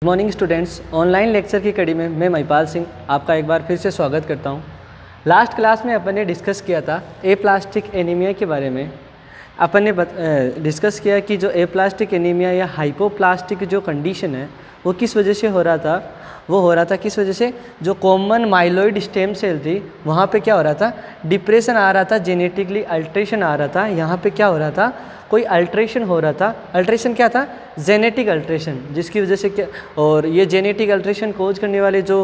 Morning students, online lecture की कड़ी में मैं महिपाल सिंह आपका एक बार फिर से स्वागत करता हूं। लास्ट क्लास में अपन ने डिस्कस किया था एप्लास्टिक एनीमिया के बारे में। अपन ने डिस्कस किया कि जो एप्लास्टिक एनीमिया या हाइपोप्लास्टिक जो कंडीशन है वो किस वजह से हो रहा था। वो हो रहा था किस वजह से, जो कॉमन माइलॉइड स्टेम सेल थी वहाँ पे क्या हो रहा था, डिप्रेशन आ रहा था, जेनेटिकली अल्ट्रेशन आ रहा था। यहाँ पे क्या हो रहा था, कोई अल्ट्रेशन हो रहा था। अल्ट्रेशन क्या था, जेनेटिक अल्ट्रेशन, जिसकी वजह से क्या, और ये जेनेटिक अल्ट्रेशन कोज करने वाले जो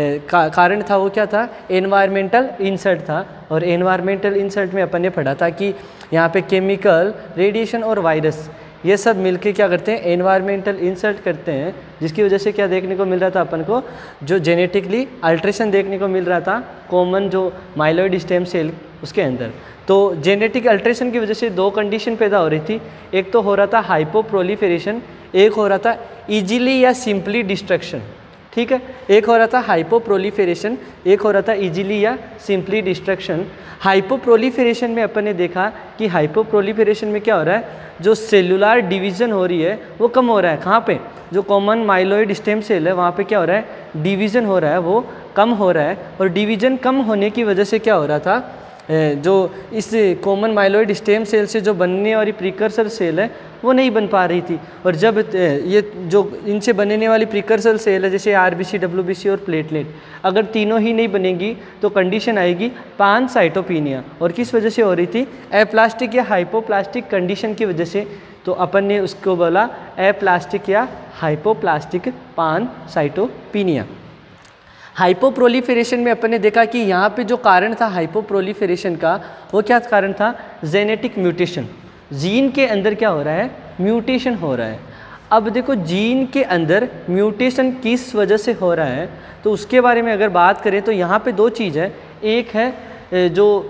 कारण था वो क्या था, एनवायरमेंटल इंसल्ट था। और एनवायरमेंटल इंसल्ट में अपन ने पढ़ा था कि यहाँ पे केमिकल, रेडिएशन और वायरस ये सब मिलके क्या करते हैं, एनवायरमेंटल इंसल्ट करते हैं, जिसकी वजह से क्या देखने को मिल रहा था अपन को, जो जेनेटिकली अल्ट्रेशन देखने को मिल रहा था कॉमन जो माइलॉइड स्टेम सेल उसके अंदर। तो जेनेटिक अल्ट्रेशन की वजह से दो कंडीशन पैदा हो रही थी। एक तो हो रहा था हाइपोप्रोलिफरेशन, एक हो रहा था इजीली या सिंपली डिस्ट्रक्शन। ठीक है, एक हो रहा था हाइपोप्रोलिफरेशन, एक हो रहा था इजीली या सिंपली डिस्ट्रक्शन। हाइपोप्रोलिफरेशन में अपन ने देखा कि हाइपोप्रोलिफरेशन में क्या हो रहा है, जो सेलुलर डिवीज़न हो रही है वो कम हो रहा है। कहाँ पे, जो कॉमन माइलॉइड स्टेम सेल है वहाँ पे क्या हो रहा है, डिवीज़न हो रहा है, वो कम हो रहा है। और डिवीज़न कम होने की वजह से क्या हो रहा था, जो इस कॉमन माइलॉइड स्टेम सेल से जो बनने वाली प्रिकर्सर सेल है वो नहीं बन पा रही थी। और जब ये जो इनसे बनने वाली प्रिकर्सर सेल है जैसे आरबीसी, डब्ल्यूबीसी और प्लेटलेट, अगर तीनों ही नहीं बनेगी तो कंडीशन आएगी पानसाइटोपिनिया। और किस वजह से हो रही थी, एप्लास्टिक या हाइपोप्लास्टिक कंडीशन की वजह से। तो अपन ने उसको बोला एप्लास्टिक या हाइपोप्लास्टिक पानसाइटोपिनिया। हाइपोप्रोलिफरेशन में अपन ने देखा कि यहाँ पे जो कारण था हाइपोप्रोलिफरेशन का, वो क्या कारण था, जेनेटिक म्यूटेशन। जीन के अंदर क्या हो रहा है, म्यूटेशन हो रहा है। अब देखो जीन के अंदर म्यूटेशन किस वजह से हो रहा है, तो उसके बारे में अगर बात करें तो यहाँ पे दो चीज़ है। एक है जो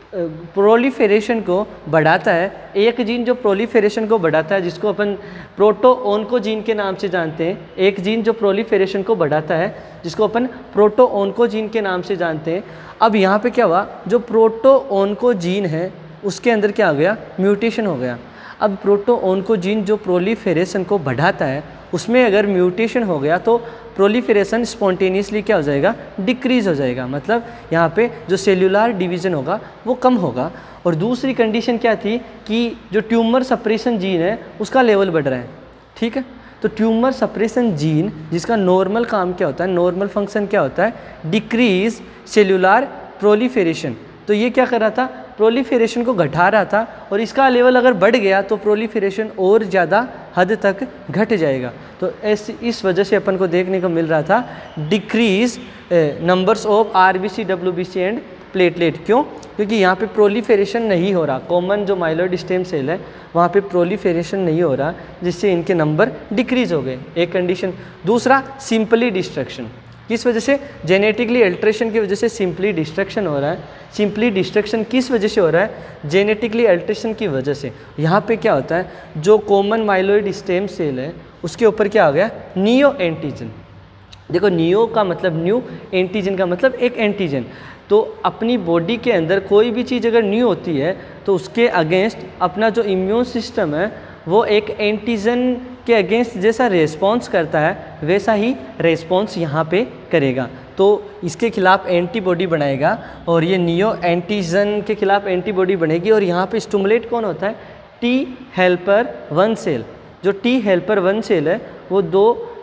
प्रोलिफरेशन को बढ़ाता है, एक जीन जो प्रोलिफरेशन को बढ़ाता है जिसको अपन प्रोटोओन्कोजीन के नाम से जानते हैं। एक जीन जो प्रोलिफरेशन को बढ़ाता है जिसको अपन प्रोटोओन्कोजीन के नाम से जानते हैं। अब यहाँ पे क्या हुआ, जो प्रोटोओन्कोजीन है उसके अंदर क्या हो गया, म्यूटेशन हो गया। अब प्रोटोओन्कोजीन जो प्रोलिफरेशन को बढ़ाता है उसमें अगर म्यूटेशन हो गया तो प्रोलिफरेशन स्पॉन्टेनियसली क्या हो जाएगा, डिक्रीज़ हो जाएगा। मतलब यहाँ पे जो सेल्यूलर डिवीज़न होगा वो कम होगा। और दूसरी कंडीशन क्या थी कि जो ट्यूमर सप्रेशन जीन है उसका लेवल बढ़ रहा है। ठीक है, तो ट्यूमर सप्रेशन जीन जिसका नॉर्मल काम क्या होता है, नॉर्मल फंक्शन क्या होता है, डिक्रीज सेल्यूलर प्रोलिफरेशन। तो ये क्या कर रहा था, प्रोलिफरेशन को घटा रहा था। और इसका लेवल अगर बढ़ गया तो प्रोलिफरेशन और ज़्यादा हद तक घट जाएगा। तो इस वजह से अपन को देखने को मिल रहा था decrease numbers of RBC, WBC and platelet. क्यों, क्योंकि यहाँ पे प्रोलिफरेशन नहीं हो रहा, कॉमन जो माइलॉइड स्टेम सेल है वहाँ पे प्रोलिफरेशन नहीं हो रहा, जिससे इनके नंबर डिक्रीज हो गए। एक कंडीशन। दूसरा, सिंपली डिस्ट्रक्शन। किस वजह से, जेनेटिकली अल्ट्रेशन की वजह से सिंपली डिस्ट्रक्शन हो रहा है। सिंपली डिस्ट्रक्शन किस वजह से हो रहा है, जेनेटिकली अल्ट्रेशन की वजह से। यहाँ पे क्या होता है, जो कॉमन माइलॉइड स्टेम सेल है उसके ऊपर क्या आ गया, नियो एंटीजन। देखो, नियो का मतलब न्यू, एंटीजन का मतलब एक एंटीजन। तो अपनी बॉडी के अंदर कोई भी चीज़ अगर न्यू होती है तो उसके अगेंस्ट अपना जो इम्यून सिस्टम है वो एक एंटीजन के अगेंस्ट जैसा रेस्पॉन्स करता है वैसा ही रेस्पॉन्स यहाँ पे करेगा। तो इसके खिलाफ एंटीबॉडी बनाएगा और ये नियो एंटीजन के खिलाफ एंटीबॉडी बनेगी। और यहाँ पे स्टिमुलेट कौन होता है, टी हेल्पर 1 सेल। जो टी हेल्पर 1 सेल है वो दो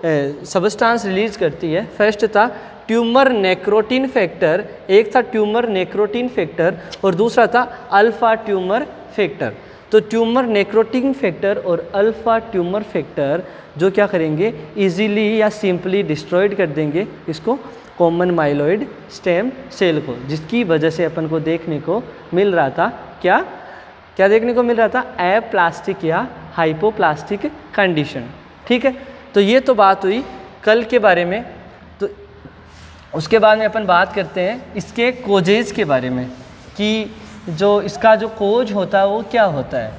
सबस्टांस रिलीज करती है। फर्स्ट था ट्यूमर नेक्रोटिन फैक्टर, एक था ट्यूमर नेक्रोटिन फैक्टर और दूसरा था अल्फा ट्यूमर फैक्टर। तो ट्यूमर नेक्रोटिन फैक्टर और अल्फा ट्यूमर फैक्टर जो क्या करेंगे, इजीली या सिंपली डिस्ट्रॉयड कर देंगे इसको, कॉमन माइलॉइड स्टेम सेल को, जिसकी वजह से अपन को देखने को मिल रहा था क्या क्या देखने को मिल रहा था, एप्लास्टिक या हाइपोप्लास्टिक कंडीशन। ठीक है, तो ये तो बात हुई कल के बारे में। तो उसके बाद में अपन बात करते हैं इसके कोजेज के बारे में कि जो इसका जो कोज होता है वो क्या होता है,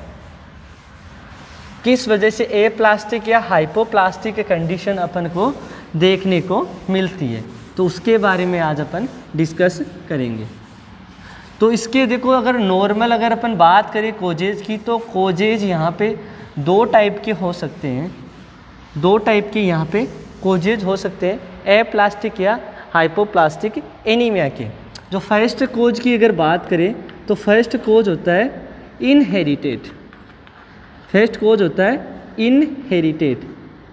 किस वजह से एप्लास्टिक या हाइपोप्लास्टिक कंडीशन अपन को देखने को मिलती है। तो उसके बारे में आज अपन डिस्कस करेंगे। तो इसके देखो, अगर नॉर्मल अगर अपन बात करें कोजेज की, तो कोजेज यहाँ पे दो टाइप के हो सकते हैं। दो टाइप के यहाँ पे कोजेज हो सकते हैं एप्लास्टिक या हाइपोप्लास्टिक एनीमिया के। जो फर्स्ट कोज की अगर बात करें तो फर्स्ट कोज होता है इनहेरिटेड। फर्स्ट कोज होता है इनहेरिटेड।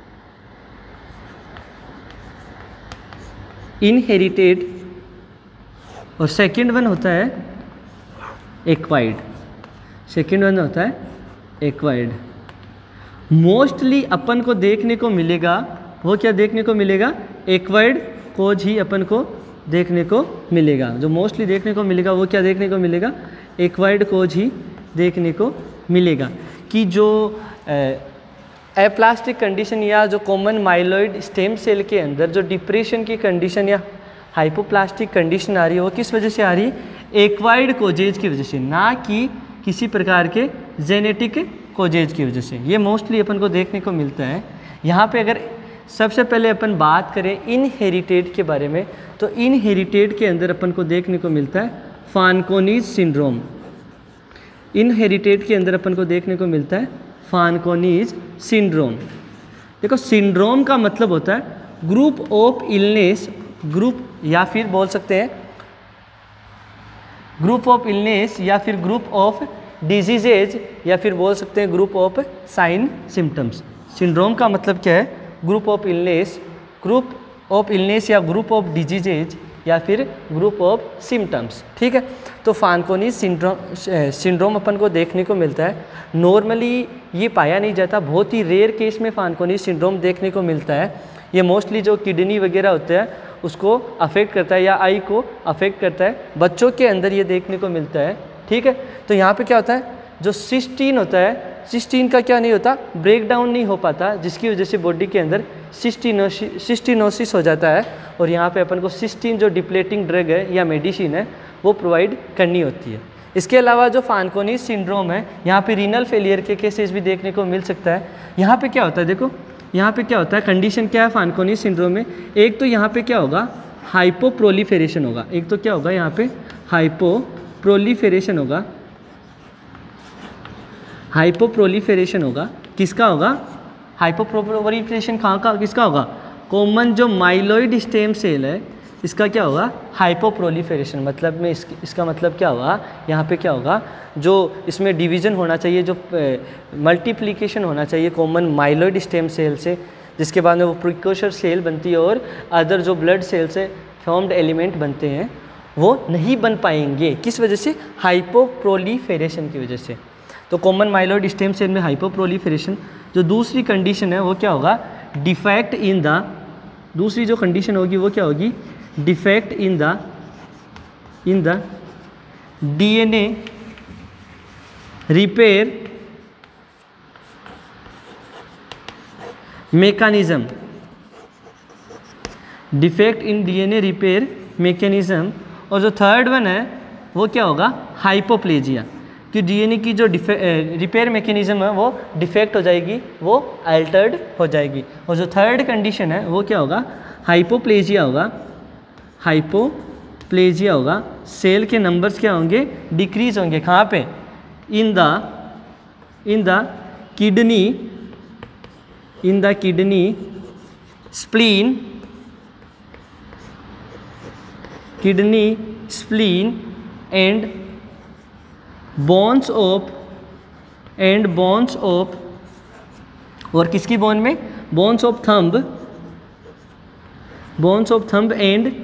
इनहेरिटेड और सेकंड वन होता है एक्वायर्ड। सेकंड वन होता है एक्वायर्ड। मोस्टली अपन को देखने को मिलेगा, वो क्या देखने को मिलेगा, एक्वायर्ड कोज ही अपन को देखने को मिलेगा। जो मोस्टली देखने को मिलेगा वो क्या देखने को मिलेगा, एक्वायर्ड कोज ही देखने को मिलेगा। कि जो एप्लास्टिक कंडीशन या जो कॉमन माइलॉइड स्टेम सेल के अंदर जो डिप्रेशन की कंडीशन या हाइपोप्लास्टिक कंडीशन आ रही है वो किस वजह से आ रही है, एक्वायर्ड कोजेज की वजह से, ना कि किसी प्रकार के जेनेटिक कोजेज की वजह से। ये मोस्टली अपन को देखने को मिलता है। यहाँ पे अगर सबसे पहले अपन बात करें इनहेरिटेड के बारे में, तो इनहेरिटेड के अंदर अपन को देखने को मिलता है फानकोनीज सिंड्रोम। इनहेरिटेड के अंदर अपन को देखने को मिलता है फानकोनीज सिंड्रोम। देखो सिंड्रोम का मतलब होता है ग्रुप ऑफ इलनेस, ग्रुप या फिर बोल सकते हैं ग्रुप ऑफ इलनेस या फिर ग्रुप ऑफ डिजीजेज या फिर बोल सकते हैं group of sign symptoms. Syndrome का मतलब क्या है, group of illness, group of illness या ग्रुप ऑफ डिजीजेज या फिर ग्रुप ऑफ सिम्टम्स। ठीक है, तो फानकोनीज सिंड्रोम अपन को देखने को मिलता है। नॉर्मली ये पाया नहीं जाता, बहुत ही रेयर केस में फानकोनीज सिंड्रोम देखने को मिलता है। ये मोस्टली जो किडनी वगैरह होता है उसको अफेक्ट करता है या आई को अफेक्ट करता है। बच्चों के अंदर ये देखने को मिलता है। ठीक है, तो यहाँ पे क्या होता है, जो सिस्टीन होता है, सिस्टीन का क्या नहीं होता, ब्रेक डाउन नहीं हो पाता, जिसकी वजह से बॉडी के अंदर सिस्टिनोसिस हो जाता है। और यहाँ पे अपन को सिस्टीन जो डिप्लेटिंग ड्रग है या मेडिसिन है वो प्रोवाइड करनी होती है। इसके अलावा जो फानकोनीज सिंड्रोम है, यहाँ पे रीनल फेलियर के केसेस भी देखने को मिल सकता है। यहाँ पे क्या होता है, देखो यहाँ पे क्या होता है, कंडीशन क्या है फानकोनीज सिंड्रोम में, एक तो यहाँ पे क्या होगा, हाइपोप्रोलिफेरेशन होगा। एक तो क्या होगा, यहाँ पे हाइपोप्रोलिफेरेशन होगा। हाइपोप्रोलिफेरेशन होगा, किसका होगा, हाइपोप्रोलिफेरेशन कहाँ का, किसका होगा, कॉमन जो माइलॉइड स्टेम सेल है इसका क्या होगा, हाइपोप्रोलिफेरेशन। मतलब में इसका मतलब क्या होगा, यहाँ पे क्या होगा, जो इसमें डिवीज़न होना चाहिए, जो मल्टीप्लिकेशन होना चाहिए कॉमन माइलॉइड स्टेम सेल से, जिसके बाद में वो प्रिकॉशर सेल बनती है और अदर जो ब्लड सेल से फॉर्म्ड एलिमेंट बनते हैं वो नहीं बन पाएंगे। किस वजह से, हाइपोप्रोलिफेरेशन की वजह से। तो कॉमन माइलॉइड स्टेम सेल में हाइपोप्रोलिफेरेशन। जो दूसरी कंडीशन है वो क्या होगा, डिफेक्ट इन द, दूसरी जो कंडीशन होगी वो क्या होगी, defect in the DNA repair mechanism. Defect in DNA repair mechanism. और जो थर्ड वन है वो क्या होगा, हाइपोप्लेजिया, कि डीएनए की जो रिपेयर मैकेनिज्म है वो डिफेक्ट हो जाएगी, वो अल्टर्ड हो जाएगी। और जो थर्ड कंडीशन है वो क्या होगा, हाइपोप्लेजिया होगा। हाइपोप्लेजिया होगा, सेल के नंबर्स क्या होंगे, डिक्रीज होंगे। कहाँ पे, in the kidney spleen, and bones of, और किसकी बोन में, bones of thumb and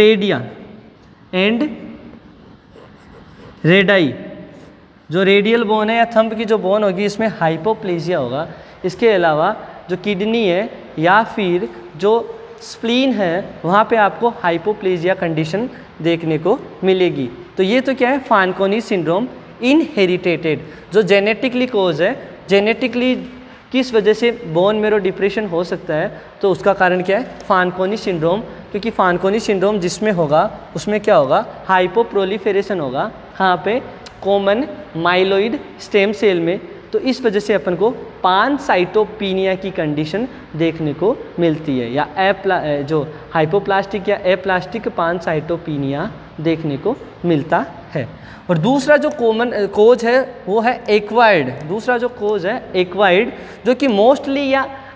radii. जो रेडियल बोन है या थंब की जो बोन होगी इसमें हाइपोप्लेजिया होगा। इसके अलावा जो किडनी है या फिर जो स्प्लीन है वहाँ पे आपको हाइपोप्लेजिया कंडीशन देखने को मिलेगी। तो ये तो क्या है, फानकोनीज सिंड्रोम इनहेरिटेड, जो जेनेटिकली कोज है। जेनेटिकली किस वजह से बोन मेरो डिप्रेशन हो सकता है, तो उसका कारण क्या है, फानकोनीज सिंड्रोम। क्योंकि फानकोनीज सिंड्रोम जिसमें होगा उसमें क्या होगा, हाइपोप्रोलिफेरेशन होगा। कहाँ पे, कॉमन माइलॉइड स्टेम सेल में। तो इस वजह से अपन को पानसाइटोपिनिया की कंडीशन देखने को मिलती है, या जो हाइपोप्लास्टिक या एप्लास्टिक पानसाइटोपिनिया देखने को मिलता है। और दूसरा जो कॉमन कोज है वो है एक्वायर्ड। दूसरा जो कोज है एक्वायर्ड, जो कि मोस्टली या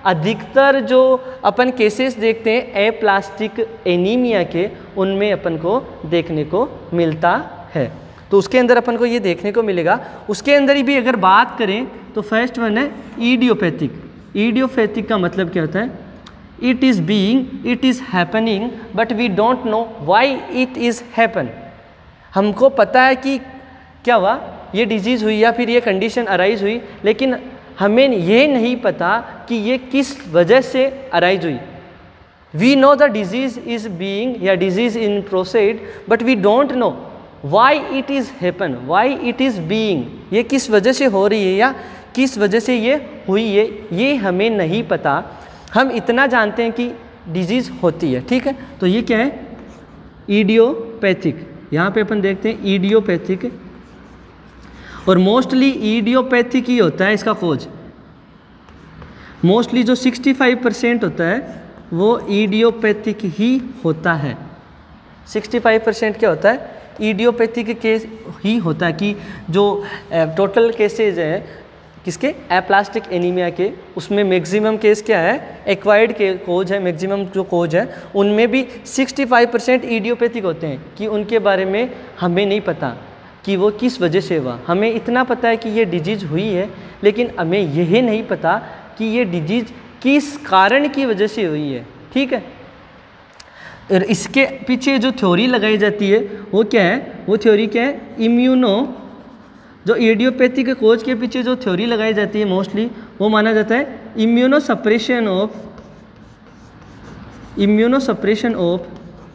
अधिकतर जो अपन केसेस देखते हैं एप्लास्टिक एनीमिया के, उनमें अपन को देखने को मिलता है। तो उसके अंदर अपन को ये देखने को मिलेगा। उसके अंदर ही भी अगर बात करें तो फर्स्ट वन है ईडियोपैथिक। ईडियोपैथिक का मतलब क्या होता है? It is being, it is happening, but we don't know why it is happen. हमको पता है कि क्या हुआ, ये डिजीज़ हुई या फिर ये कंडीशन अराइज हुई, लेकिन हमें ये नहीं पता कि ये किस वजह से अराइज हुई। We know the disease is being या disease in proceed, but we don't know why it is happen, why it is being. ये किस वजह से हो रही है या किस वजह से ये हुई है, ये हमें नहीं पता। हम इतना जानते हैं कि डिजीज़ होती है, ठीक है। तो ये क्या है? ईडियोपैथिक। यहाँ पे अपन देखते हैं ईडियोपैथिक, और मोस्टली ईडियोपैथिक ही होता है इसका कोज। मोस्टली जो 65% होता है वो ईडियोपैथिक ही होता है। 65% क्या होता है? ईडियोपैथिक केस ही होता है, कि जो टोटल केसेज हैं किसके, एप्लास्टिक एनीमिया के, उसमें मैक्सिमम केस क्या है? एक्वायर्ड के कोज है। मैक्सिमम जो कोज है उनमें भी 65% ईडियोपैथिक होते हैं, कि उनके बारे में हमें नहीं पता कि वो किस वजह से हुआ। हमें इतना पता है कि ये डिजीज़ हुई है, लेकिन हमें यह नहीं पता कि ये डिजीज़ किस कारण की वजह से हुई है, ठीक है। और इसके पीछे जो थ्योरी लगाई जाती है वो क्या है? वो थ्योरी क्या है? इम्यूनो, जो ईडियोपैथिक कोज के पीछे जो थ्योरी लगाई जाती है मोस्टली, वो माना जाता है immunosuppression of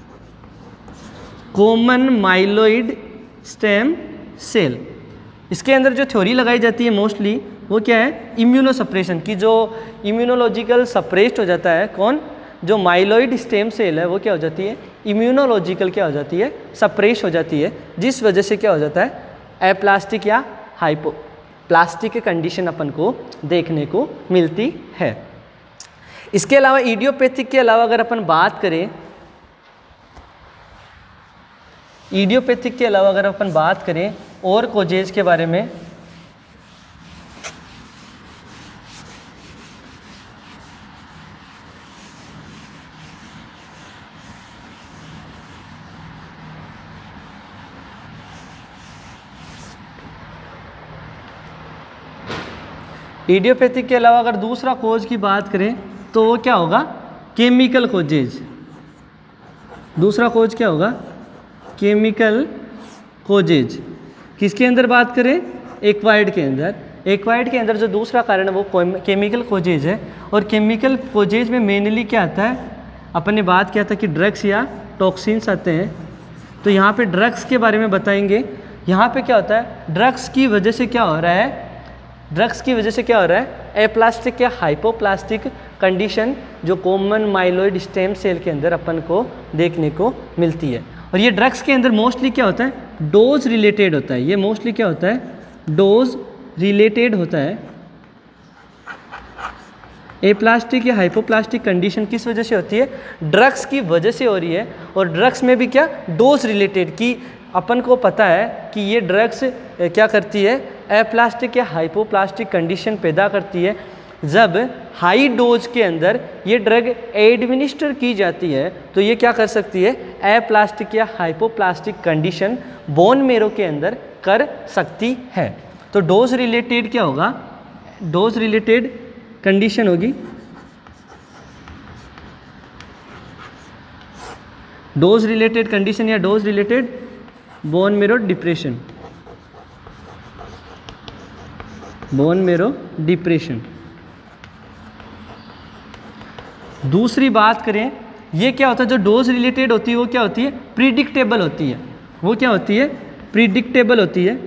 common myeloid stem cell. इसके अंदर जो थ्योरी लगाई जाती है मोस्टली वो क्या है? इम्यूनो सप्रेशन की, जो इम्यूनोलॉजिकल सप्रेस्ड हो जाता है कौन? जो माइलोइड स्टेम सेल है वो क्या हो जाती है? इम्यूनोलॉजिकल क्या हो जाती है? सप्रेस हो जाती है, जिस वजह से क्या हो जाता है? एप्लास्टिक या हाइपोप्लास्टिक कंडीशन अपन को देखने को मिलती है। इसके अलावा ईडियोपैथिक के अलावा अगर अपन बात करें, ईडियोपैथिक के अलावा अगर अपन बात करें और कोजेज के बारे में, ईडियोपैथिक के अलावा अगर दूसरा कोज की बात करें तो वो क्या होगा? Chemical causes. दूसरा कोज क्या होगा? Chemical causes. किसके अंदर बात करें? एक्वायर्ड के अंदर। एक्वायर्ड के अंदर जो दूसरा कारण है वो केमिकल कोजेज है। और केमिकल कोजेज में मेनली क्या आता है? अपन ने बात किया था कि ड्रग्स या टॉक्सिन्स आते हैं। तो यहाँ पे ड्रग्स के बारे में बताएंगे। यहाँ पे क्या होता है? ड्रग्स की वजह से क्या हो रहा है? ड्रग्स की वजह से क्या हो रहा है? एप्लास्टिक या हाइपोप्लास्टिक कंडीशन जो कॉमन माइलोइड स्टेम सेल के अंदर अपन को देखने को मिलती है। और ये ड्रग्स के अंदर मोस्टली क्या होता है? डोज रिलेटेड होता है। ये मोस्टली क्या होता है? डोज रिलेटेड होता है। एप्लास्टिक या हाइपोप्लास्टिक कंडीशन किस वजह से होती है? ड्रग्स की वजह से हो रही है। और ड्रग्स में भी क्या? डोज रिलेटेड, की अपन को पता है कि ये ड्रग्स क्या करती है? एप्लास्टिक या हाइपोप्लास्टिक कंडीशन पैदा करती है। जब हाई डोज के अंदर ये ड्रग एडमिनिस्टर की जाती है तो ये क्या कर सकती है? एप्लास्टिक या हाइपोप्लास्टिक कंडीशन बोन मेरो के अंदर कर सकती है। तो डोज रिलेटेड क्या होगा? डोज रिलेटेड कंडीशन होगी, डोज रिलेटेड कंडीशन या dose related bone marrow depression, bone marrow depression. दूसरी बात करें, ये क्या होता है? जो डोज रिलेटेड होती है वो क्या होती है? प्रिडिक्टेबल होती है। वो क्या होती है? प्रिडिक्टेबल होती है।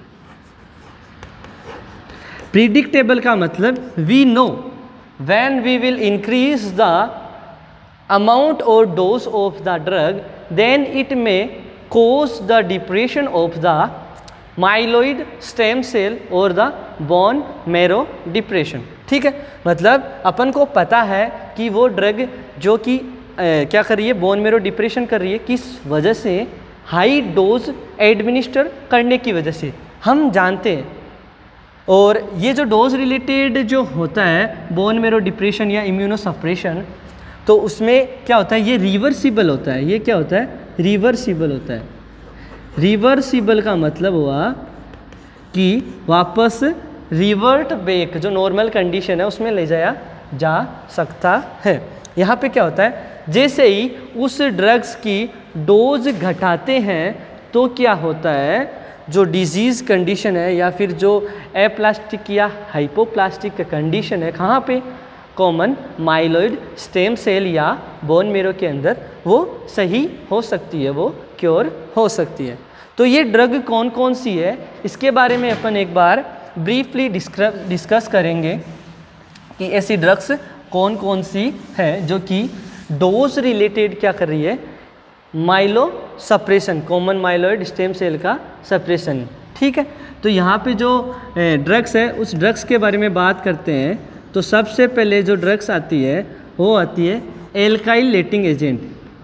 प्रिडिक्टेबल का मतलब we know when we will increase the amount और dose of the drug then it may cause the depression of the myeloid stem cell or the bone marrow depression। ठीक है, मतलब अपन को पता है कि वो ड्रग जो कि क्या कर रही है? बोन मेरो डिप्रेशन कर रही है। किस वजह से? हाई डोज एडमिनिस्टर करने की वजह से। हम जानते हैं और ये जो डोज रिलेटेड जो होता है बोन मेरो डिप्रेशन या इम्यूनोसप्रेशन, तो उसमें क्या होता है, ये रिवर्सिबल होता है। ये क्या होता है, रिवर्सिबल होता है। रिवर्सिबल का मतलब हुआ कि वापस रिवर्ट बैक जो नॉर्मल कंडीशन है उसमें ले जाया जा सकता है। यहाँ पे क्या होता है, जैसे ही उस ड्रग्स की डोज घटाते हैं तो क्या होता है, जो डिजीज़ कंडीशन है या फिर जो एप्लास्टिक या हाइपोप्लास्टिक कंडीशन है, कहाँ पे, कॉमन माइलॉइड स्टेम सेल या बोन मेरो के अंदर, वो सही हो सकती है, वो क्योर हो सकती है। तो ये ड्रग कौन कौन सी है, इसके बारे में अपन एक बार ब्रीफली डिस्कस करेंगे कि ऐसी ड्रग्स कौन कौन सी है जो कि डोज रिलेटेड क्या कर रही है, myelosuppression, common myeloid stem cell का सप्रेशन। ठीक है, तो यहाँ पे जो ड्रग्स है उस ड्रग्स के बारे में बात करते हैं। तो सबसे पहले जो ड्रग्स आती है वो आती है एल्काइलेटिंग एजेंट।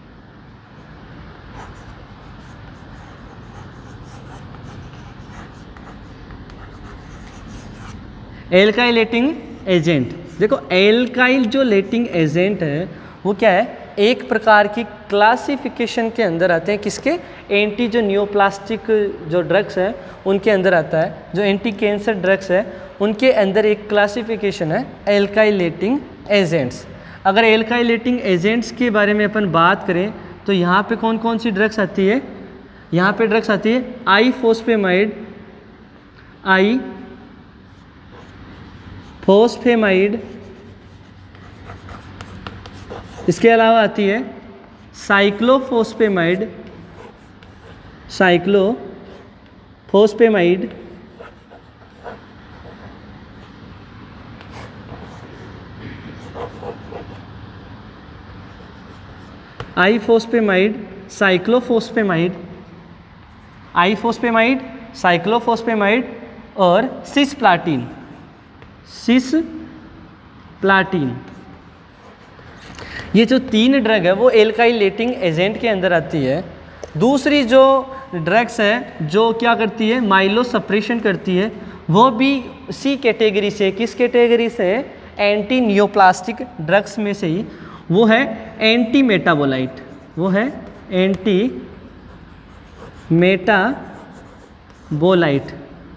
एल्काइलेटिंग एजेंट, देखो एल्काइल जो लेटिंग एजेंट है वो क्या है, एक प्रकार की क्लासिफिकेशन के अंदर आते हैं। किसके, एंटी जो नियोप्लास्टिक जो ड्रग्स हैं उनके अंदर आता है। जो एंटी कैंसर ड्रग्स है उनके अंदर एक क्लासिफिकेशन है एल्काइलेटिंग एजेंट्स। अगर एल्काइलेटिंग एजेंट्स के बारे में अपन बात करें तो यहाँ पे कौन कौन सी ड्रग्स आती है, यहाँ पे ड्रग्स आती है आईफोस्फेमाइड, आईफोस्फेमाइड, इसके अलावा आती है साइक्लोफोस्फेमाइड, साइक्लोफोस्फेमाइड, आईफोस्फेमाइड, साइक्लोफोस्फेमाइड, आईफोस्फेमाइड, साइक्लोफोस्फेमाइड और सिसप्लाटिन, सिसप्लाटिन। ये जो तीन ड्रग है वो एल्काइलेटिंग एजेंट के अंदर आती है। दूसरी जो ड्रग्स है जो क्या करती है, माइलो सप्रेशन करती है, वो भी सी कैटेगरी से, किस कैटेगरी से, एंटी नियोप्लास्टिक ड्रग्स में से ही, वो है एंटी मेटाबोलाइट, वो है एंटी मेटाबोलाइट।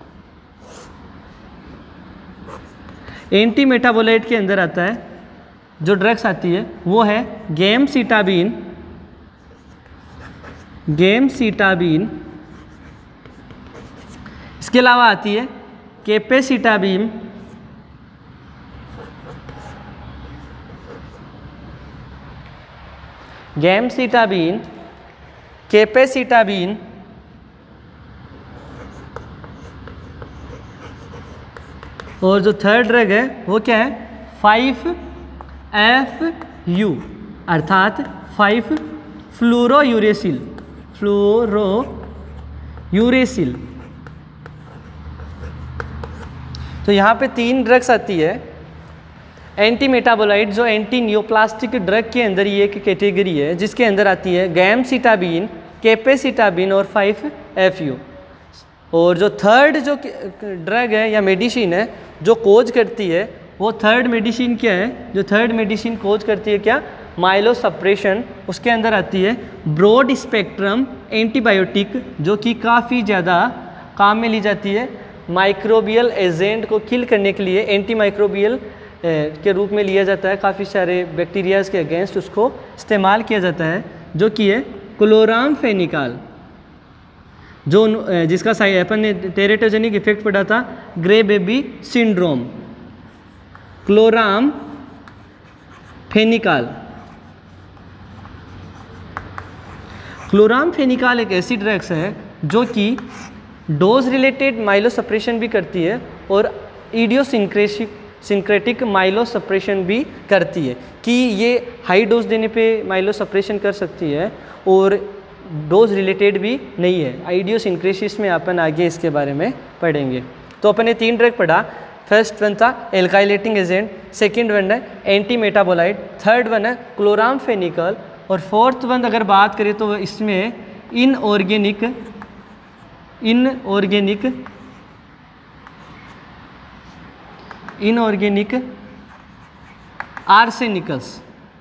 एंटी मेटाबोलाइट के अंदर आता है जो ड्रग्स आती है वो है गेमसीटाबीन, गेमसीटाबीन, इसके अलावा आती है केपेसिटाबीन, गेमसीटाबीन, केपेसिटाबीन, और जो थर्ड ड्रग है वो क्या है, 5FU अर्थात 5 फ्लोरोयूरेसिल, फ्लोरोयूरेसिल। तो यहाँ पे तीन ड्रग्स आती है। एंटी मेटाबोलाइट जो एंटी नियोप्लास्टिक ड्रग के अंदर ये एक कैटेगरी है जिसके अंदर आती है गेमसीटाबीन, केपेसिटाबीन और 5FU। और जो थर्ड जो ड्रग है या मेडिसिन है जो कोज करती है वो थर्ड मेडिसिन क्या है, जो थर्ड मेडिसिन कोज करती है क्या, माइलो सप्रेशन। उसके अंदर आती है ब्रॉड स्पेक्ट्रम एंटीबायोटिक जो कि काफ़ी ज़्यादा काम में ली जाती है माइक्रोबियल एजेंट को किल करने के लिए, एंटी माइक्रोबियल के रूप में लिया जाता है। काफ़ी सारे बैक्टीरियाज के अगेंस्ट उसको इस्तेमाल किया जाता है, जो कि है क्लोरामफेनिकाल, जो जिसका अपन ने टेरेटोजेनिक इफेक्ट पढ़ा था grey baby syndrome. Chloramphenicol, chloramphenicol एक ऐसी ड्रग्स है जो कि डोज रिलेटेड माइलो सप्रेशन भी करती है और इडियोसिंक्रेटिक माइलो सप्रेशन भी करती है, कि ये हाई डोज देने पे माइलो सप्रेशन कर सकती है और डोज रिलेटेड भी नहीं है। आइडियोसिंक्रेसिस में अपन आगे इसके बारे में पढ़ेंगे। तो अपन ने तीन ड्रग पढ़ा। फर्स्ट वन था एल्काइलेटिंग एजेंट, सेकंड वन है एंटी मेटाबोलाइट, थर्ड वन है क्लोरामफेनिकल, और फोर्थ वन अगर बात करें तो इसमें इनऑर्गेनिक इनऑर्गेनिक आर्सेनिकल्स।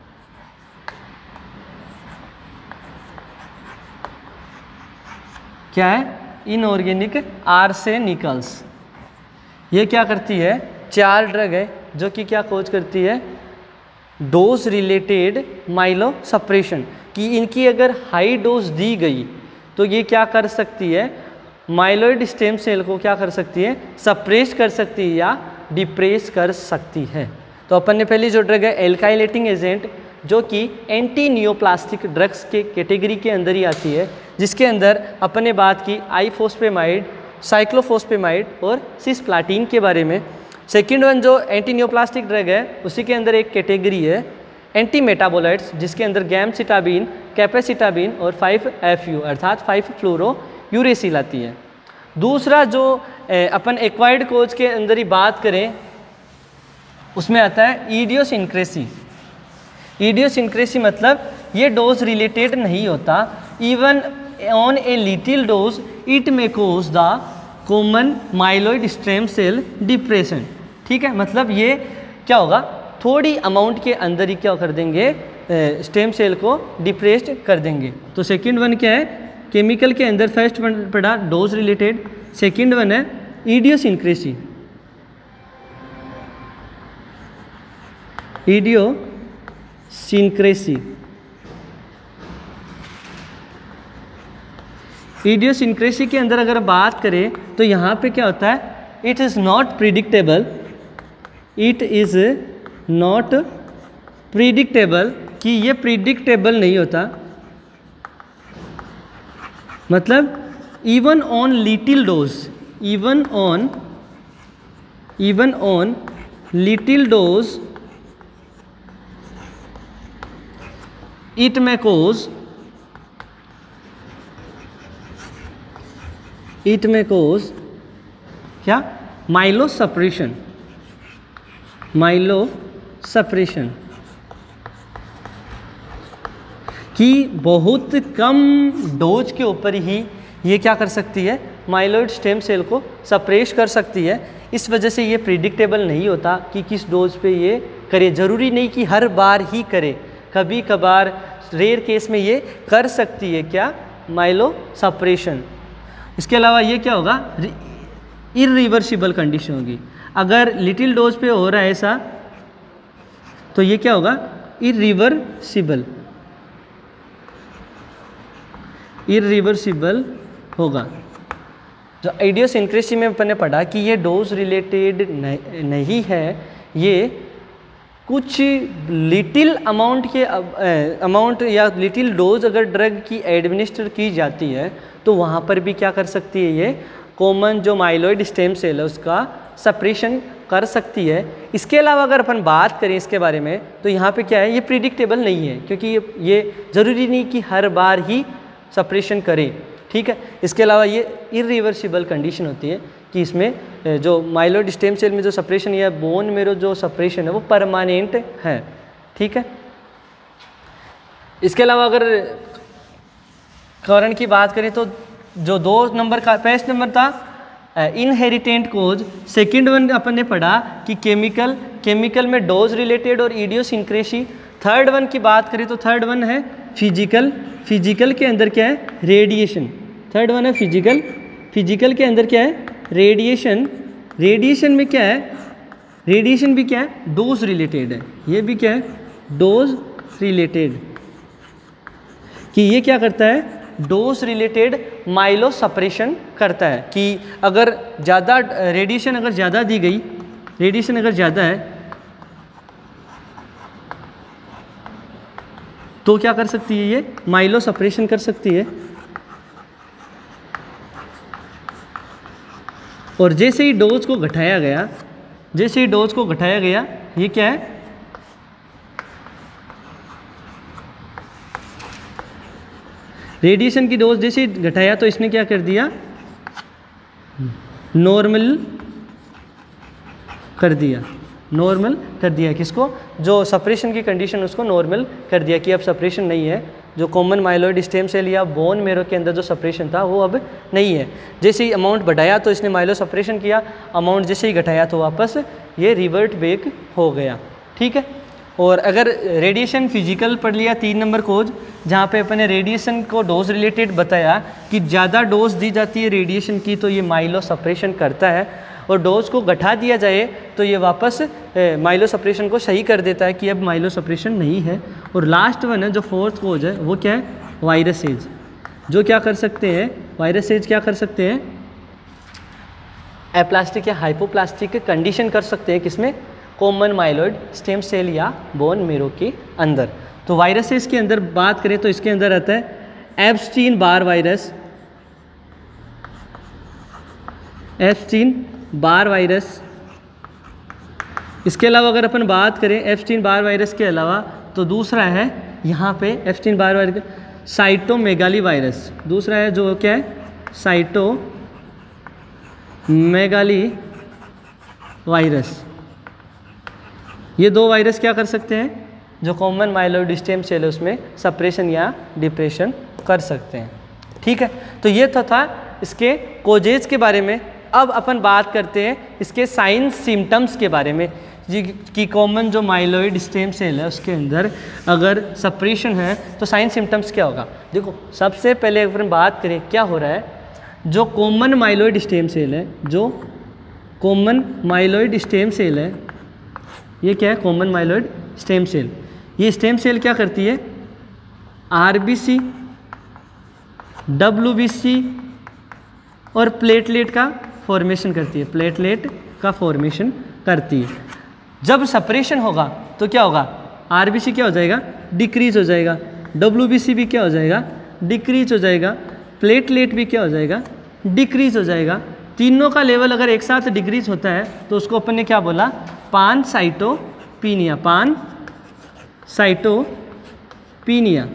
क्या है? Inorganic arsenicals. ये क्या करती है? 4 ड्रग है जो कि क्या कोज करती है? डोज रिलेटेड माइलो सप्रेशन, कि इनकी अगर हाई डोज दी गई तो ये क्या कर सकती है? माइलॉइड स्टेम सेल को क्या कर सकती है? सप्रेस कर सकती है या डिप्रेस कर सकती है। तो अपन ने पहली जो ड्रग है एल्काइलेटिंग एजेंट, जो कि एंटी नियोप्लास्टिक ड्रग्स के कैटेगरी के अंदर ही आती है, जिसके अंदर अपन ने बात की आईफोस्फेमाइड, साइक्लोफोस्फेमाइड और सिस्प्लाटिन के बारे में। सेकेंड वन जो एंटी नियोप्लास्टिक ड्रग है उसी के अंदर एक कैटेगरी है एंटी मेटाबोलाइट्स, जिसके अंदर गैमसिटाबिन, कैपेसिटाबिन और 5-FU अर्थात 5-फ्लोरोयूरेसिल आती है। दूसरा जो अपन एक्वायर्ड कोज के अंदर ही बात करें उसमें आता है इडियोसिंक्रेसी। इडियोसिंक्रेसी मतलब ये डोज रिलेटेड नहीं होता, even on a little dose it may cause the common myeloid stem cell depression. ठीक है, मतलब ये क्या होगा? थोड़ी अमाउंट के अंदर ही क्या कर देंगे? स्टेम सेल को डिप्रेस्ड कर देंगे। तो सेकंड वन क्या है? केमिकल के अंदर फर्स्ट वन पड़ा डोज रिलेटेड, सेकंड वन है इडियोसिंक्रेसी। इडियोसिंक्रेसी, इडियोसिंक्रेसी के अंदर अगर बात करें तो यहाँ पे क्या होता है? It is not predictable, it is not predictable, कि ये प्रिडिक्टेबल नहीं होता। मतलब even on little dose, even on little dose it may cause क्या? माइलो सप्रेशन, माइलो सप्रेशन, कि बहुत कम डोज के ऊपर ही ये क्या कर सकती है? माइलॉइड स्टेम सेल को सप्रेस कर सकती है। इस वजह से ये प्रिडिक्टेबल नहीं होता कि किस डोज पे ये करे। ज़रूरी नहीं कि हर बार ही करे, कभी कभार रेयर केस में ये कर सकती है क्या? Myelosuppression. इसके अलावा ये क्या होगा? इरिवर्सिबल कंडीशन होगी। अगर लिटिल डोज पे हो रहा है ऐसा तो ये क्या होगा? इरिवर्सिबल, इरिवर्सिबल होगा। जो इडियोसिंक्रेसी में अपन ने पढ़ा कि ये डोज रिलेटेड नहीं है, ये कुछ लिटिल अमाउंट या लिटिल डोज अगर ड्रग की एडमिनिस्टर की जाती है तो वहाँ पर भी क्या कर सकती है? ये कॉमन जो माइलॉइड स्टेम सेल है उसका सप्रेशन कर सकती है। इसके अलावा अगर अपन बात करें इसके बारे में तो यहाँ पे क्या है? ये प्रिडिक्टेबल नहीं है, क्योंकि ये ज़रूरी नहीं कि हर बार ही सप्रेशन करें। ठीक है, इसके अलावा ये इरिवर्सिबल कंडीशन होती है कि इसमें जो माइलॉइड स्टेम सेल में जो सप्रेशन या बोन मेरो जो सप्रेशन है वो परमानेंट है। ठीक है, इसके अलावा अगर कारण की बात करें तो जो 2 नंबर का फर्स्ट नंबर था इनहेरिटेंट कोज, सेकंड वन अपन ने पढ़ा कि केमिकल में डोज रिलेटेड और इडियोसिंक्रेसी। थर्ड वन की बात करें तो थर्ड वन है फिजिकल के अंदर क्या है? रेडिएशन। थर्ड वन है फिजिकल के अंदर क्या है? रेडिएशन में क्या है? रेडिएशन भी क्या है? डोज रिलेटेड है। ये भी क्या है? डोज रिलेटेड, कि ये क्या करता है? डोज रिलेटेड माइलो सप्रेशन करता है। कि अगर ज़्यादा रेडिएशन अगर ज़्यादा दी गई, रेडिएशन अगर ज़्यादा है तो क्या कर सकती है? ये माइलो सप्रेशन कर सकती है। और जैसे ही डोज को घटाया गया, ये क्या है? रेडिएशन की डोज जैसे ही घटाया तो इसने क्या कर दिया? नॉर्मल कर दिया। किसको? जो सप्रेशन की कंडीशन उसको नॉर्मल कर दिया कि अब सप्रेशन नहीं है। जो कॉमन माइलॉइड स्टेम सेल या बोन मेरो के अंदर जो सप्रेशन था वो अब नहीं है। जैसे ही अमाउंट बढ़ाया तो इसने माइलो सप्रेशन किया, अमाउंट जैसे ही घटाया तो वापस ये रिवर्ट बैक हो गया, ठीक है। और अगर रेडिएशन फिजिकल पढ़ लिया 3 नंबर खोज, जहाँ पे अपने रेडिएशन को डोज रिलेटेड बताया कि ज़्यादा डोज दी जाती है रेडिएशन की तो ये माइलो सप्रेशन करता है, और डोज को घटा दिया जाए तो ये वापस माइलो सप्रेशन को सही कर देता है कि अब माइलो सप्रेशन नहीं है। और लास्ट वन है जो 4th खोज है वो क्या है, वायरसेज, जो क्या कर सकते हैं, वायरसेज क्या कर सकते हैं, एप्लास्टिक या हाइपोप्लास्टिक कंडीशन कर सकते हैं, किसमें, कॉमन माइलॉइड स्टेम सेल या बोन मेरो के अंदर। तो वायरसेस के अंदर बात करें तो इसके अंदर आता है Epstein Barr virus, Epstein Barr virus. इसके अलावा अगर अपन बात करें एप्स्टीन बार वायरस के अलावा तो दूसरा है यहाँ पे Epstein Barr virus cytomegalovirus, दूसरा है जो क्या है, साइटोमेगाली वायरस। ये 2 वायरस क्या कर सकते हैं, जो कॉमन माइलॉइड स्टेम सेल है उसमें सप्रेशन या डिप्रेशन कर सकते हैं, ठीक है। तो ये था इसके कोजेज के बारे में। अब अपन बात करते हैं इसके साइंस सिम्टम्स के बारे में, जी कि कॉमन जो माइलॉइड स्टेम सेल है उसके अंदर अगर सप्रेशन है तो साइंस सिम्टम्स क्या होगा। देखो सबसे पहले अपन बात करें क्या हो रहा है, जो कॉमन माइलॉइड स्टेम सेल है, जो कॉमन माइलॉइड स्टेम सेल है, ये क्या है, कॉमन माइलॉइड स्टेम सेल। ये स्टेम सेल क्या करती है, आरबीसी, डब्ल्यूबीसी और प्लेटलेट का फॉर्मेशन करती है, प्लेटलेट का फॉर्मेशन करती है। जब सप्रेशन होगा तो क्या होगा, आरबीसी क्या हो जाएगा, डिक्रीज हो जाएगा, डब्ल्यूबीसी भी क्या हो जाएगा, डिक्रीज हो जाएगा, प्लेटलेट भी क्या हो जाएगा, डिक्रीज हो जाएगा। तीनों का लेवल अगर एक साथ डिक्रीज होता है तो उसको अपन ने क्या बोला, पानसाइटोपीनिया, पानसाइटोपीनिया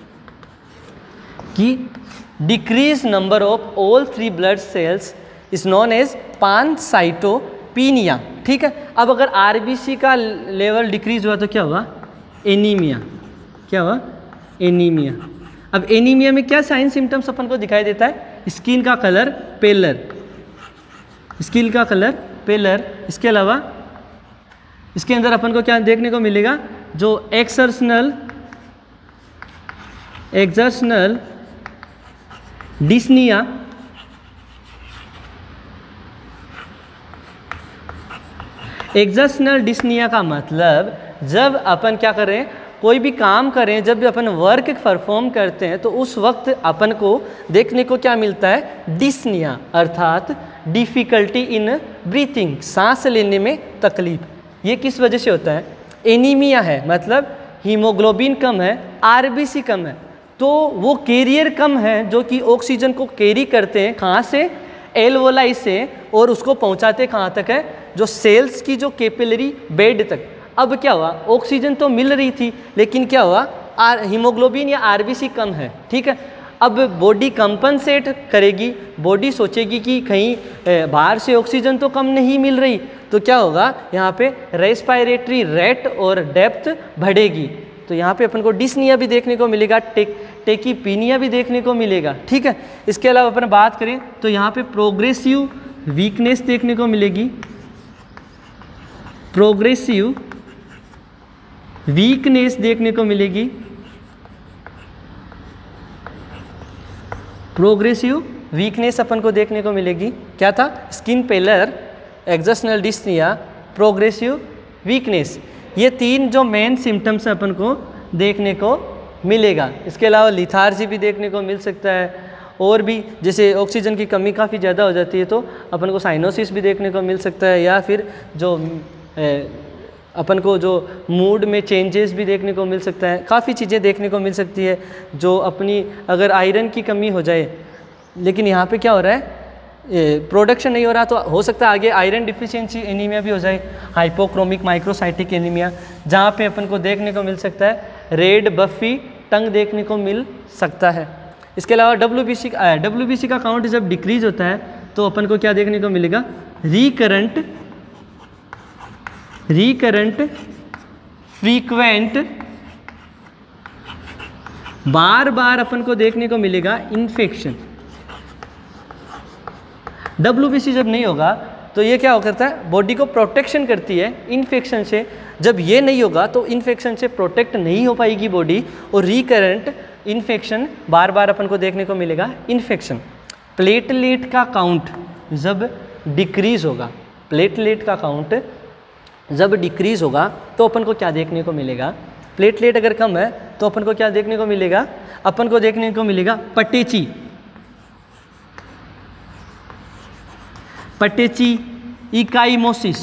की decrease number of all 3 blood cells is known as pancytopenia, ठीक है। अब अगर आरबीसी का लेवल डिक्रीज हुआ तो क्या हुआ, एनीमिया, क्या हुआ, एनीमिया। अब एनीमिया में क्या साइन सिम्टम्स अपन को दिखाई देता है, स्किन का कलर पेलर, स्किन का कलर पेलर। इसके अलावा इसके अंदर अपन को क्या देखने को मिलेगा, जो एक्सर्शनल डिस्निया, एक्सर्शनल डिस्निया का मतलब जब अपन क्या करें, कोई भी काम करें, जब भी अपन वर्क परफॉर्म करते हैं तो उस वक्त अपन को देखने को क्या मिलता है, डिस्निया, अर्थात डिफ़िकल्टी इन ब्रीथिंग, सांस लेने में तकलीफ। ये किस वजह से होता है, एनीमिया है, मतलब हीमोग्लोबिन कम है, आरबीसी कम है, तो वो कैरियर कम है जो कि ऑक्सीजन को कैरी करते हैं, कहाँ से, एल्वोलाई से, और उसको पहुँचाते कहाँ तक है, जो सेल्स की जो कैपिलरी बेड तक। अब क्या हुआ, ऑक्सीजन तो मिल रही थी लेकिन क्या हुआ, हीमोग्लोबिन या आरबीसी कम है, ठीक है। अब बॉडी कंपनसेट करेगी, बॉडी सोचेगी कि कहीं बाहर से ऑक्सीजन तो कम नहीं मिल रही, तो क्या होगा, यहाँ पे रेस्पिरेटरी रेट और डेप्थ बढ़ेगी, तो यहाँ पे अपन को डिस्निया भी देखने को मिलेगा, टेकीपीनिया भी देखने को मिलेगा, ठीक है। इसके अलावा अपन बात करें तो यहाँ पे प्रोग्रेसिव वीकनेस देखने को मिलेगी, प्रोग्रेसिव वीकनेस देखने को मिलेगी, प्रोग्रेसिव वीकनेस अपन को देखने को मिलेगी। क्या था, skin pallor, exertional dyspnoea, progressive weakness, ये 3 जो मेन सिम्टम्स अपन को देखने को मिलेगा। इसके अलावा लिथार्जी भी देखने को मिल सकता है, और भी जैसे ऑक्सीजन की कमी काफ़ी ज़्यादा हो जाती है तो अपन को साइनोसिस भी देखने को मिल सकता है, या फिर जो अपन को जो मूड में चेंजेस भी देखने को मिल सकता है, काफ़ी चीज़ें देखने को मिल सकती है जो अपनी, अगर आयरन की कमी हो जाए, लेकिन यहाँ पे क्या हो रहा है, प्रोडक्शन नहीं हो रहा, तो हो सकता है आगे आयरन डिफिशियंसी एनीमिया भी हो जाए, हाइपोक्रोमिक माइक्रोसाइटिक एनीमिया, जहाँ पे अपन को देखने को मिल सकता है रेड बफी टंग देखने को मिल सकता है। इसके अलावा डब्ल्यूबीसी का काउंट जब डिक्रीज होता है तो अपन को क्या देखने को मिलेगा, रिकरेंट फ्रीक्वेंट, बार बार अपन को देखने को मिलेगा इन्फेक्शन। डब्ल्यूबीसी जब नहीं होगा तो ये क्या करता है, बॉडी को प्रोटेक्शन करती है इन्फेक्शन से। जब ये नहीं होगा तो इन्फेक्शन से प्रोटेक्ट नहीं हो पाएगी बॉडी, और रिकरेंट इन्फेक्शन बार बार अपन को देखने को मिलेगा इन्फेक्शन। प्लेटलेट का काउंट जब डिक्रीज होगा, प्लेटलेट का काउंट जब डिक्रीज होगा तो अपन को क्या देखने को मिलेगा, प्लेटलेट अगर कम है तो अपन को क्या देखने को मिलेगा, अपन को देखने को मिलेगा पटेची, पटेची इकाइमोसिस।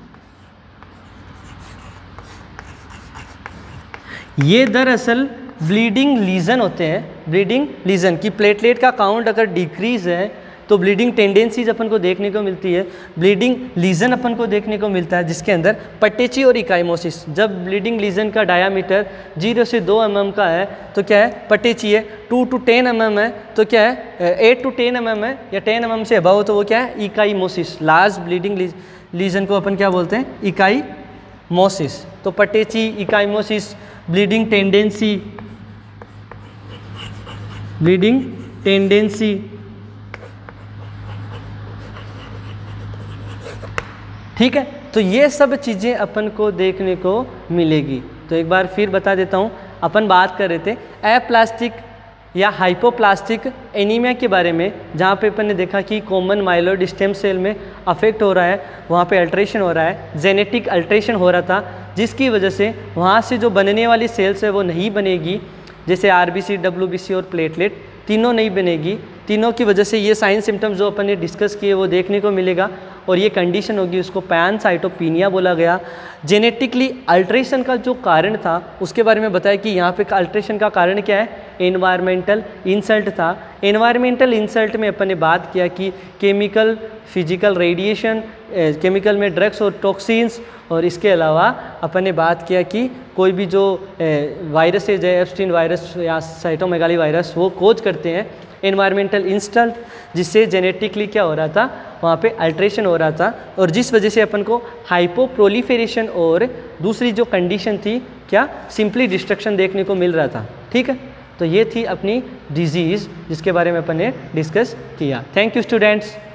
ये दरअसल ब्लीडिंग लीजन होते हैं, ब्लीडिंग लीजन की प्लेटलेट का काउंट अगर डिक्रीज है तो ब्लीडिंग टेंडेंसीज अपन को देखने को मिलती है, ब्लीडिंग लीजन अपन को देखने को मिलता है, जिसके अंदर पटेची और इकाइमोसिस। जब ब्लीडिंग लीजन का डायामीटर 0 से 2 mm का है तो क्या है, पटेची है। 2 to 10 mm है तो क्या है, 8 to 10 mm है, या 10 mm से अबव तो वो क्या है, इकाइमोसिस। लार्ज ब्लीडिंग लीजन को अपन क्या बोलते हैं, इकाइमोसिस। तो petechiae, ecchymosis, bleeding tendency, bleeding tendency, ठीक है। तो ये सब चीज़ें अपन को देखने को मिलेगी। तो एक बार फिर बता देता हूँ, अपन बात कर रहे थे एप्लास्टिक या हाइपोप्लास्टिक एनीमिया के बारे में, जहाँ पे अपन ने देखा कि कॉमन माइलोइड स्टेम सेल में अफेक्ट हो रहा है, वहाँ पे अल्ट्रेशन हो रहा है, जेनेटिक अल्ट्रेशन हो रहा था, जिसकी वजह से वहाँ से जो बनने वाली सेल्स है वो नहीं बनेगी, जैसे आरबीसी, डब्ल्यूबीसी और प्लेटलेट तीनों नहीं बनेगी। तीनों की वजह से ये साइन सिम्टम्स जो अपन ने डिस्कस किए वो देखने को मिलेगा, और ये कंडीशन होगी, उसको पैनसाइटोपिनिया बोला गया। जेनेटिकली अल्ट्रेशन का जो कारण था उसके बारे में बताया कि यहाँ पे अल्ट्रेशन का कारण क्या है, एनवायरमेंटल इंसल्ट था। एनवायरमेंटल इंसल्ट में अपन ने बात किया कि केमिकल, फिजिकल रेडिएशन, केमिकल में ड्रग्स और टॉक्सिन्स, और इसके अलावा अपन ने बात किया कि कोई भी जो वायरसेज है, एप्स्टीन वायरस या साइटोमेगाली वायरस, वो कोज करते हैं एनवायरमेंटल इंसल्ट, जिससे जेनेटिकली क्या हो रहा था, वहाँ पे अल्ट्रेशन हो रहा था, और जिस वजह से अपन को हाइपोप्रोलिफेरेशन और दूसरी जो कंडीशन थी क्या, सिंपली डिस्ट्रक्शन देखने को मिल रहा था। ठीक है, तो ये थी अपनी डिजीज़ जिसके बारे में अपन ने डिस्कस किया। Thank you students.